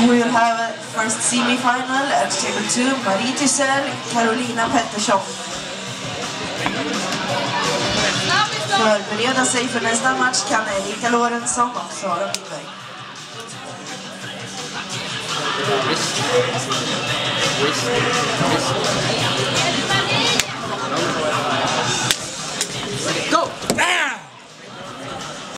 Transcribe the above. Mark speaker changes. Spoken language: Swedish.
Speaker 1: We will have a first semi-final at table 2, Marie Tisell, Carolina Pettersson. Förbereda sig för nästa match kan Erika Lorentzon och Sara Wiberg.
Speaker 2: Wrist.